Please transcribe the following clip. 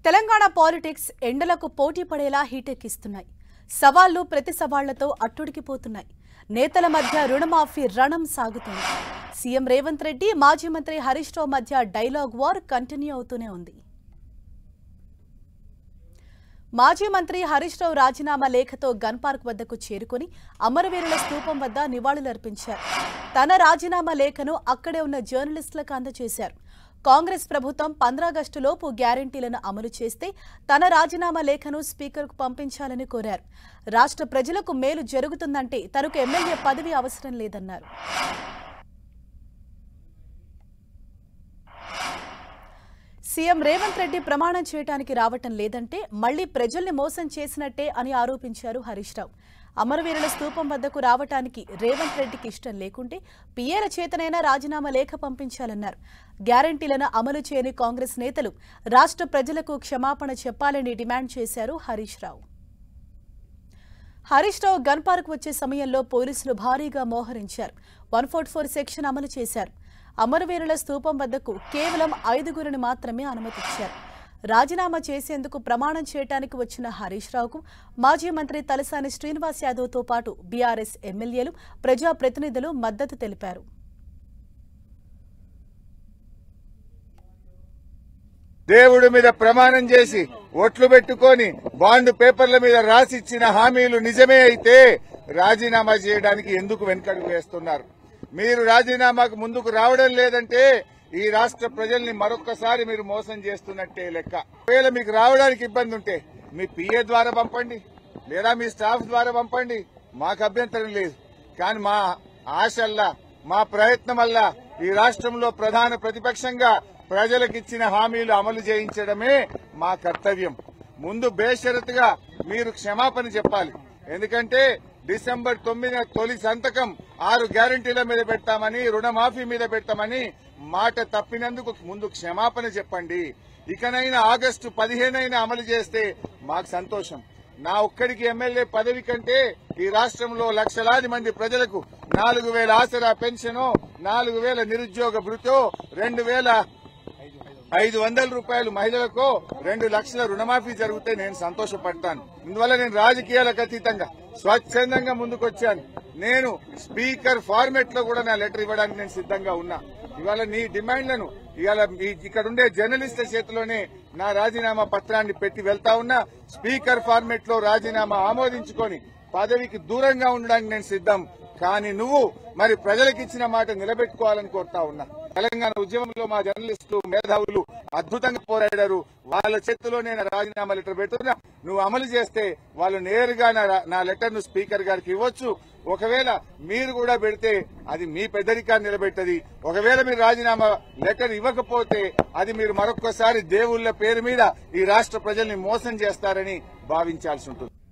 Telangana politics ఎండలకు పోటీ పడేలా హీటెక్కిస్తున్నాయి. సవాళ్లు ప్రతి సవాళ్లతో అట్టుడికిపోతున్నాయి. నేతల మధ్య రుణమాఫీ రణం సాగుతోంది. సీఎం రేవంత్ రెడ్డి, మాజీ మంత్రి హరీష్ రావు మధ్య డైలాగ్ వార్ కంటిన్యూ అవుతూనే ఉంది. మాజీ మంత్రి హరీష్ రావు రాజీనామా లేఖతో గన్ పార్క్ వద్దకు చేరుకుని అమరవీరుల స్తూపం వద్ద నివాళులర్పించారు. తన రాజీనామా లేఖను అక్కడే ఉన్న జర్నలిస్టులకు అందజేశారు. కాంగ్రెస్ ప్రభుత్వం 15 ఆగస్టులోపు గ్యారంటీలను అమలు చేస్తే తన రాజీనామా లేఖను స్పీకర్కు పంపించాలని కోరారు. రాష్ట్ర ప్రజలకు మేలు జరుగుతుందంటే తనకు ఎమ్మెల్యే పదవి అవసరం లేదన్నారు. సీఎం రేవంత్ రెడ్డి ప్రమాణం చేయడానికి రావటం లేదంటే మళ్లీ ప్రజల్ని మోసం చేసినట్టే అని ఆరోపించారు హరీష్ రావు. అమరవీరుల స్తూపం వద్దకు రావటానికి రేవంత్ రెడ్డికి ఇష్టం లేకుంటే పిఏల చేతనైనా రాజీనామా లేఖ పంపించాలన్నారు. గ్యారంటీలను అమలు చేయని కాంగ్రెస్ నేతలు రాష్ట్ర ప్రజలకు క్షమాపణ చెప్పాలని డిమాండ్ చేశారు హరీష్ రావు. హరీష్ రావు గన్ పార్క్ వచ్చే సమయంలో పోలీసులు భారీగా మోహరించారు. 144 సెక్షన్ అమలు చేశారు. అమరవీరుల స్తూపం వద్దకు కేవలం 5గురిని మాత్రమే అనుమతిచ్చారు. రాజీనామా చేసేందుకు ప్రమాణం చేయడానికి వచ్చిన హరీష్ రావుకు మాజీ మంత్రి తలసాని శ్రీనివాస్ యాదవ్తో పాటు బీఆర్ఎస్ ఎమ్మెల్యేలు, ప్రజాప్రతినిధులు మద్దతు తెలిపారు. దేవుడి మీద ప్రమాణం చేసి ఓట్లు పెట్టుకొని బాండ్ పేపర్ల మీద రాసిచ్చిన హామీలు నిజమే అయితే రాజీనామా చేయడానికి ఎందుకు వెనుకడుగు వేస్తున్నారు? మీరు రాజీనామాకు ముందుకు రావడం లేదంటే ఈ రాష్ట్ర ప్రజల్ని మరొక్కసారి మీరు మోసం చేస్తున్నట్టే లెక్క. ఒకవేళ మీకు రావడానికి ఇబ్బంది ఉంటే మీ పిఏ ద్వారా పంపండి, లేదా మీ స్టాఫ్ ద్వారా పంపండి, మాకు అభ్యంతరం లేదు. కానీ మా ఆశల్లా, మా ప్రయత్నం వల్ల ఈ రాష్ట్రంలో ప్రధాన ప్రతిపక్షంగా ప్రజలకు ఇచ్చిన హామీలు అమలు చేయించడమే మా కర్తవ్యం. ముందు బేషరతుగా మీరు క్షమాపణ చెప్పాలి. ఎందుకంటే డిసెంబర్ 9న తొలి సంతకం 6 గ్యారంటీల మీద పెడతామని, రుణమాఫీ మీద పెడతామని మాట తప్పినందుకు ముందు క్షమాపణ చెప్పండి. ఇకనైనా ఆగస్టు 15 అమలు చేస్తే మాకు సంతోషం. నా ఒక్కడికి ఎమ్మెల్యే పదవి కంటే ఈ రాష్ట్రంలో లక్షలాది మంది ప్రజలకు 4000 ఆసరా పెన్షనో, 4000 నిరుద్యోగ భృతో, 2500 రూపాయలు మహిళలకు, 2 లక్షల రుణమాఫీ జరిగితే నేను సంతోషపడతాను. ఇందువల్ల నేను రాజకీయాలకు అతీతంగా స్వచ్ఛందంగా ముందుకొచ్చాను. నేను స్పీకర్ ఫార్మెట్ లో కూడా నా లెటర్ ఇవ్వడానికి నేను సిద్ధంగా ఉన్నా. ఇవాళ నీ డిమాండ్లను ఇవాళ ఇక్కడుండే జర్నలిస్టుల చేతిలోనే నా రాజీనామా పత్రాన్ని పెట్టి వెళ్తా ఉన్నా. స్పీకర్ ఫార్మెట్ లో రాజీనామా ఆమోదించుకొని పదవికి దూరంగా ఉండడానికి నేను సిద్ధం. కానీ నువ్వు మరి ప్రజలకు ఇచ్చిన మాట నిలబెట్టుకోవాలని కోరుతా ఉన్నా. తెలంగాణ ఉద్యమంలో మా జర్నలిస్టులు, మేధావులు అద్భుతంగా పోరాడారు. వాళ్ళ చేతిలో నేను రాజీనామా లెటర్ పెడుతున్నా. నువ్వు అమలు చేస్తే వాళ్ళు నేరుగా నా లెటర్ ను స్పీకర్ గారికి ఇవ్వచ్చు. ఒకవేళ మీరు కూడా పెడితే అది మీ పెద్దరికాన్ని నిలబెట్టది. ఒకవేళ మీరు రాజీనామా లెటర్ ఇవ్వకపోతే అది మీరు మరొక్కసారి దేవుళ్ల పేరు మీద ఈ రాష్ట్ర ప్రజల్ని మోసం చేస్తారని భావించాల్సి ఉంటుంది.